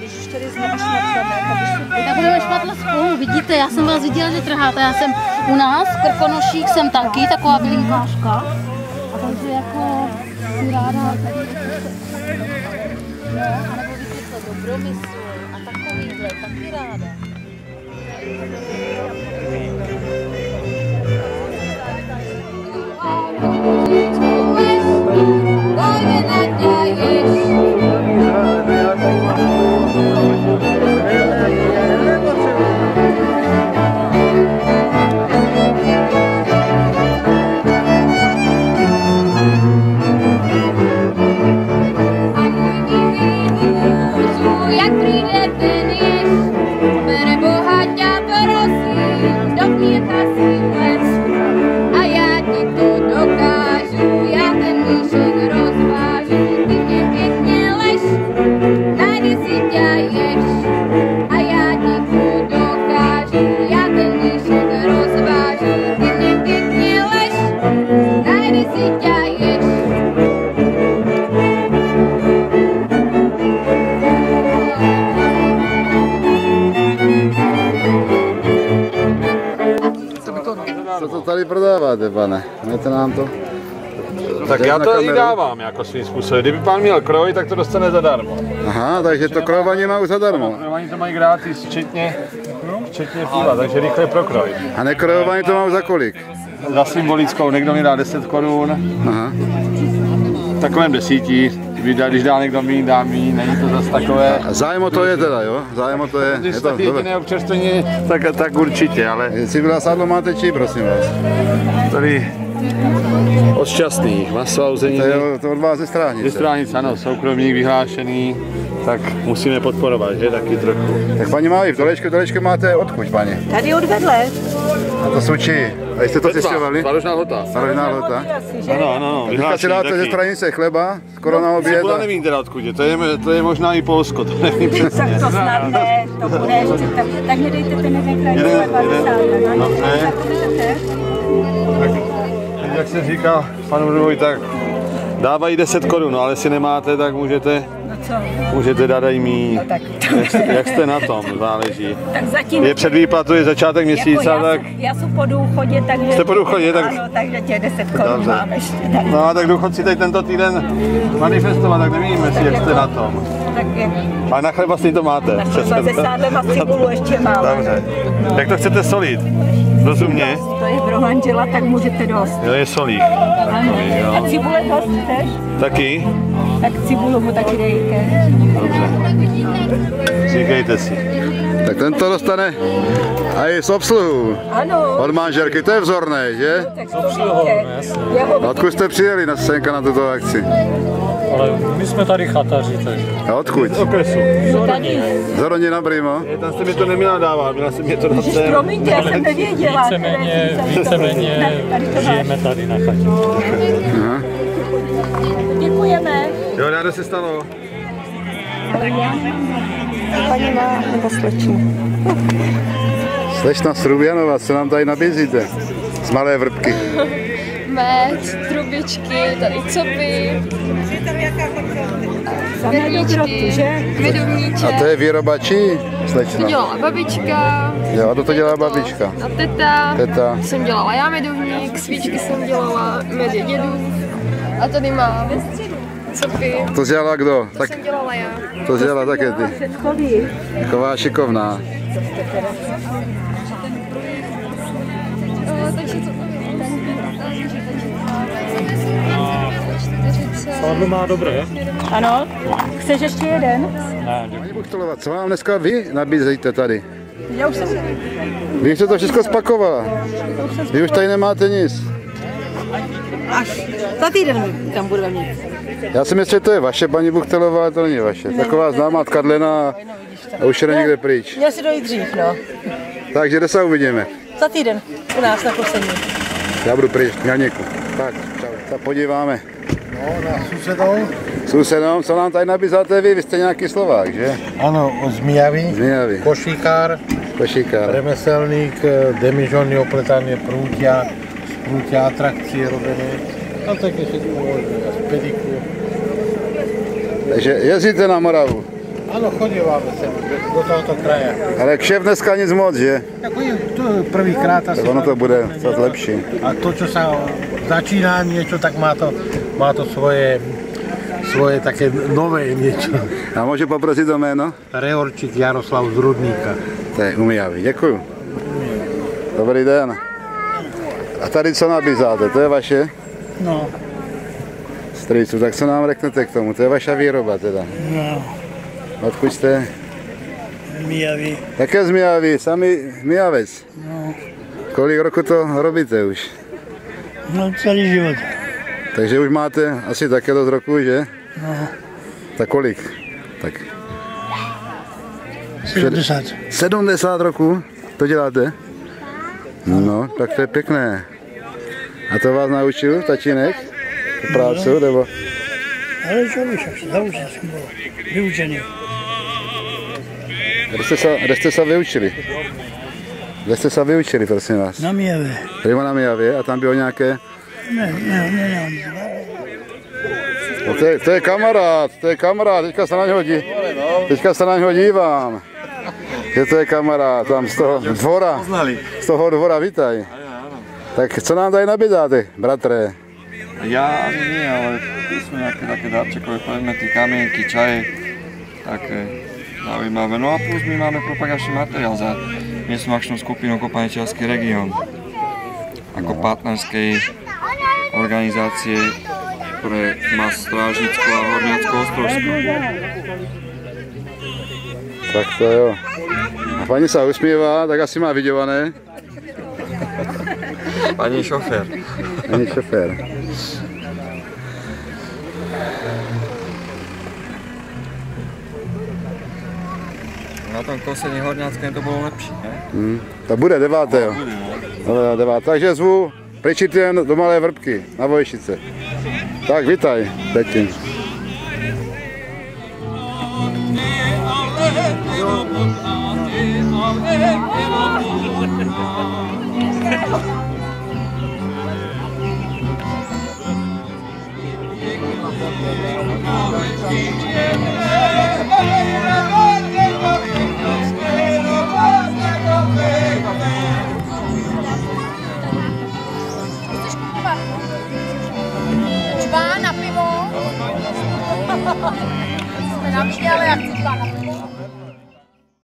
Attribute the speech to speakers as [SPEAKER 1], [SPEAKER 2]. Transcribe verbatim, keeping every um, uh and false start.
[SPEAKER 1] když už tady znovu šmatleme, tak když
[SPEAKER 2] tak budeme šmatlat spolu, vidíte, já jsem vás viděla, že trháte, já jsem u nás, Krkonoších jsem taky, taková bylinkářka. A takže jako si ráda tady no, anebo víte co, Dobromysl a takovýhle, taky ráda.
[SPEAKER 3] Co to tady prodáváte, pane? Mějte nám to.
[SPEAKER 4] Tak já to i dávám jako svým způsobem. Kdyby pán měl kroj, tak to dostane zadarmo.
[SPEAKER 3] Aha, takže to krojování má už zadarmo.
[SPEAKER 4] Krojování to mají gratis, včetně, včetně piva, takže rychle pro kroj.
[SPEAKER 3] A nekrojování to má za kolik?
[SPEAKER 4] Za symbolickou, někdo mi dá deset korun.
[SPEAKER 3] Aha.
[SPEAKER 4] V takovém desíti, když dá někdo míň, dá míň, není to zase takové.
[SPEAKER 3] A zájem o to je teda, jo? Zájem o to je.
[SPEAKER 4] Když
[SPEAKER 3] je to
[SPEAKER 4] jediné občerstvení, tak, tak určitě, ale...
[SPEAKER 3] Jestli byla sádlo máte či, prosím vás?
[SPEAKER 4] Tady od šťastných, maso a uzeniny.
[SPEAKER 3] To je to od vás ze Stráhnice.
[SPEAKER 4] Ze Stráhnice, ano, soukromník vyhlášený, tak musíme podporovat, že, taky trochu.
[SPEAKER 3] Tak paní Máji, v dolečku, dolečku máte odkud, paní?
[SPEAKER 1] tady od vedle.
[SPEAKER 3] A to jsou či? A jste to zjistovali?
[SPEAKER 4] Tvarožná lhota.
[SPEAKER 3] Tvarožná lhota.
[SPEAKER 4] Ano, ano, ano.
[SPEAKER 3] Teďka si dáte ze Stráhnice chleba, skoro na oběd.
[SPEAKER 4] Cibula nevím teda odkud je, to je, to je možná i Polsko, to nevím přesně.
[SPEAKER 1] Tak to snad ne, to bude ještě tak, tak mi dejte ten jeden kraj dvacet.
[SPEAKER 4] Dobře. Tak, jak jsem říkal panu Rudovi, tak dávají deset korun, no, ale jestli nemáte, tak můžete, můžete dát i míň.
[SPEAKER 1] No, tak.
[SPEAKER 4] Jak, jak jste na tom, záleží.
[SPEAKER 1] Tak zatím,
[SPEAKER 4] je předvýplatu, je začátek měsíce,
[SPEAKER 1] jako já,
[SPEAKER 4] tak...
[SPEAKER 1] Já jsem po důchodě, takže...
[SPEAKER 4] Jste po důchodě, tak...
[SPEAKER 1] Ano, takže těch deset korun mám ještě. Tak.
[SPEAKER 4] No a tak důchodci teď tento týden manifestovat, tak nevím, jestli jak jste na tom.
[SPEAKER 1] Tak je.
[SPEAKER 4] A na chleba si to máte.
[SPEAKER 1] Na chleba se sádlem a cibulu ještě mám.
[SPEAKER 4] Dobře. Jak to chcete solit? Rozumně?
[SPEAKER 1] To je pro manžela, tak můžete dost.
[SPEAKER 4] Jo, je solík.
[SPEAKER 1] Ano. A cibule dost chceš?
[SPEAKER 4] Taky?
[SPEAKER 1] Tak cibulu mu taky dejte.
[SPEAKER 4] Dobře. Říkejte si.
[SPEAKER 3] Tak tento dostane a i z obsluhu.
[SPEAKER 1] Ano.
[SPEAKER 3] Od manželky, to je vzorné, že?
[SPEAKER 1] Tak z obsluhu, jasně.
[SPEAKER 3] Odkud jste přijeli na Senka na tuto akci?
[SPEAKER 5] Ale my jsme tady chataři, takže.
[SPEAKER 3] A odkud?
[SPEAKER 4] Z okresu.
[SPEAKER 3] Z Hroní na Brýmo?
[SPEAKER 4] Tam jste mi to neměla dávat, měla jsem mě to dát sem.
[SPEAKER 1] Promiňte, já jsem nevěděla.
[SPEAKER 5] Víceméně, víceméně žijeme tady na chatě.
[SPEAKER 3] Aha.
[SPEAKER 1] Děkujeme.
[SPEAKER 4] Jo, ráda se stalo.
[SPEAKER 1] Paní má nebo slečna?
[SPEAKER 3] Slečna Srubjanova, co nám tady nabízíte? Z Malé Vrbky.
[SPEAKER 6] Med, trubičky, tady copy, medvíčky, medovníček.
[SPEAKER 3] A to je výroba čí,
[SPEAKER 6] To
[SPEAKER 3] slečna?
[SPEAKER 6] dělala babička.
[SPEAKER 3] Jo, a to to dělá babička.
[SPEAKER 6] A teta.
[SPEAKER 3] Teta.
[SPEAKER 6] Jsem dělala já medovník, svíčky jsem dělala, med je dědů. A tady mám copy.
[SPEAKER 3] To dělala kdo?
[SPEAKER 6] To
[SPEAKER 3] Tak
[SPEAKER 6] jsem dělala já.
[SPEAKER 3] to dělala také ty. Taková šikovná.
[SPEAKER 6] O, takže to
[SPEAKER 5] Sádlo má dobré.
[SPEAKER 1] Ano. Chceš ještě jeden?
[SPEAKER 5] Ne,
[SPEAKER 3] Paní Buchtolová, co vám dneska vy nabízíte tady?
[SPEAKER 1] Já už jsem...
[SPEAKER 3] Vy už jste to všechno spakovala. Vy už tady nemáte nic.
[SPEAKER 1] Až za týden tam budeme mít.
[SPEAKER 3] Já si myslím, že to je vaše, paní Buchtolová, ale to není vaše. Taková známá tkadlena a už je někde pryč.
[SPEAKER 1] Měl si dojít dřív, no.
[SPEAKER 3] Takže kde se uvidíme?
[SPEAKER 1] Za týden u nás na poslední.
[SPEAKER 3] Já budu pryč, Mělníku. Tak, čau. Tak podíváme.
[SPEAKER 7] No, na susedou.
[SPEAKER 3] Sousedům, co nám tady nabízáte vy? Vy jste nějaký Slovák, že?
[SPEAKER 7] Ano, od Zmijavy.
[SPEAKER 3] Zmijavy.
[SPEAKER 7] Košíkár,
[SPEAKER 3] Košíkár.
[SPEAKER 7] remeselník, demižony opletány prútia, z prútia atrakcie robené. A také všetko možné, z pediku.
[SPEAKER 3] Takže jezdíte na Moravu?
[SPEAKER 7] Ano, chodíváme sem do tohoto kraje.
[SPEAKER 3] Ale kšev dneska nic moc, že?
[SPEAKER 7] Jako je to prvýkrát asi.
[SPEAKER 3] Tak ono to bude co lepší.
[SPEAKER 7] A to, čo sa začíná niečo, tak má to, má to svoje, svoje také nové niečo.
[SPEAKER 3] A můžu poprosit o jméno?
[SPEAKER 7] Rehorčík Jaroslav z Rudníka.
[SPEAKER 3] To je umijavý, děkuju. Dobrý den. A tady co nabízáte, to je vaše?
[SPEAKER 8] No.
[SPEAKER 3] Strýcu, tak co nám řeknete k tomu? To je vaša výroba teda?
[SPEAKER 8] No.
[SPEAKER 3] Odkud jste?
[SPEAKER 8] Mijavý.
[SPEAKER 3] Také z Mijavy, sami Mijavec.
[SPEAKER 8] No.
[SPEAKER 3] Kolik roku to robíte už?
[SPEAKER 8] No celý život.
[SPEAKER 3] Takže už máte asi také dost roku, že?
[SPEAKER 8] No.
[SPEAKER 3] Tak kolik? Tak.
[SPEAKER 8] sedmdesát.
[SPEAKER 3] sedmdesát roku to děláte? No, tak to je pěkné. A to vás naučil tatínek? Prácu,
[SPEAKER 8] no.
[SPEAKER 3] nebo?
[SPEAKER 8] Ale čo by však, naučil jsem byl vyučený.
[SPEAKER 3] Kde jste se, kde jste se vyučili? Kde jste se vyučili, prosím vás?
[SPEAKER 8] Na Mijavě.
[SPEAKER 3] Prima na Mijavě a tam bylo nějaké?
[SPEAKER 8] Ne, ne, ne, ne.
[SPEAKER 3] No to, je, to je kamarád, to je kamarád, teďka se na něho dí, teďka se na něho dívám. Že to je kamarád, tam z toho dvora, z toho dvora, vítaj. Tak co nám tady nabídáte, bratře?
[SPEAKER 9] Ja ani nie, ale tu sú nejaké také darčekové predmety, kamienky, čaje, také zaujímavé. No a plus my máme propagačný materiál za miestnu akčnú skupinu Kopanečelský región ako partnerskej organizácie pre Strážnicko a Horňacko Ostrovsko.
[SPEAKER 3] Tak to jo. A paní sa usmívá, tak asi má viděvané.
[SPEAKER 9] Pani šofér.
[SPEAKER 3] Pani šofér.
[SPEAKER 9] Na tom kosení Horňackém to bylo lepší, ne?
[SPEAKER 3] Hmm. To bude devátého. No, devát. Takže zvu Pričitien do Malé Vrbky na Vojšice. Tak vítaj, Petin.
[SPEAKER 2] Čvá na pivo. Jsme na mě, ale já chci čvá na